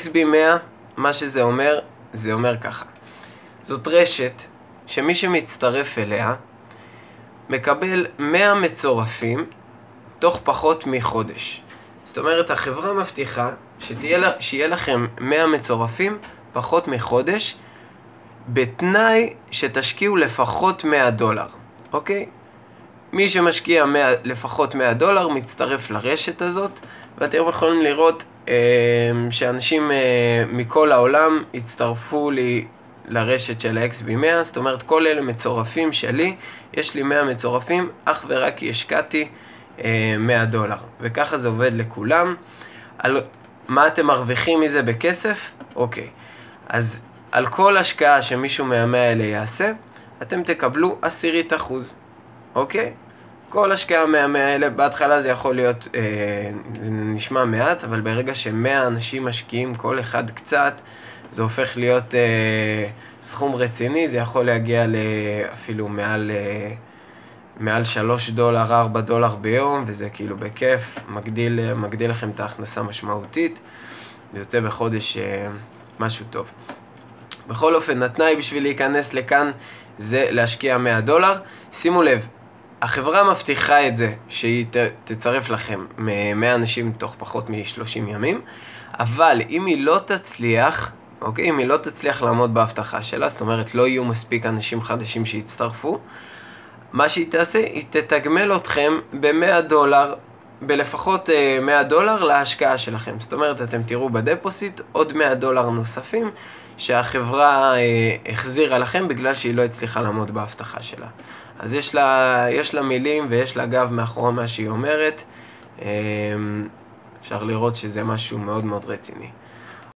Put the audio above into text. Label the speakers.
Speaker 1: XB100, מה שזה אומר, זה אומר ככה. זאת רשת שמי שמצטרף אליה מקבל 100 מצורפים תוך פחות מחודש. זאת אומרת, החברה מבטיחה שיהיה לכם 100 מצורפים פחות מחודש, בתנאי שתשקיעו לפחות $100, אוקיי? מי שמשקיע לפחות $100 מצטרף לרשת הזאת, ואתם יכולים לראות שאנשים מכל העולם הצטרפו לי לרשת של ה-XB100, זאת אומרת כל אלה מצורפים שלי, יש לי 100 מצורפים אך ורק כי השקעתי $100, וככה זה עובד לכולם. מה אתם מרוויחים מזה בכסף? אוקיי, אז על כל השקעה שמישהו מה-100 האלה יעשה, אתם תקבלו 0.1%, אוקיי? כל השקעה מה-100 האלה, בהתחלה זה יכול להיות, זה נשמע מעט, אבל ברגע ש100 אנשים משקיעים כל אחד קצת, זה הופך להיות סכום רציני, זה יכול להגיע אפילו מעל $3, $4 ביום, וזה כאילו בכיף, מגדיל לכם את ההכנסה משמעותית, זה יוצא בחודש משהו טוב. בכל אופן, התנאי בשביל להיכנס לכאן זה להשקיע $100. שימו לב, החברה מבטיחה את זה שהיא תצרף לכם 100 אנשים תוך פחות מ-30 ימים, אבל אם היא לא תצליח, אוקיי, אם היא לא תצליח לעמוד בהבטחה שלה, זאת אומרת לא יהיו מספיק אנשים חדשים שיצטרפו, מה שהיא תעשה, היא תתגמל אתכם ב$100, בלפחות $100 להשקעה שלכם. זאת אומרת, אתם תראו בדפוסיט עוד $100 נוספים שהחברה החזירה לכם בגלל שהיא לא הצליחה לעמוד בהבטחה שלה. אז יש לה מילים ויש לה גב מאחורי מה שהיא אומרת. אפשר לראות שזה משהו מאוד מאוד רציני.